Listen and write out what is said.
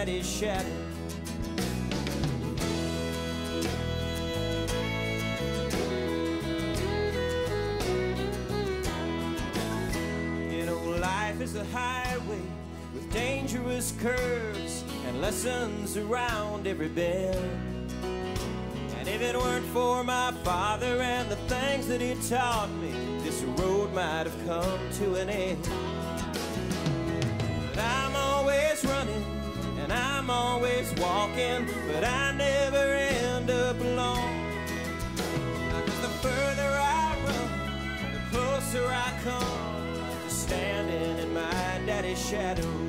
daddy's shadow. You know, life is a highway with dangerous curves and lessons around every bend. And if it weren't for my father and the things that he taught me, this road might have come to an end. But I'm always running and I'm always walking, but I never end up alone. Because the further I run, the closer I come to standing in my daddy's shadow.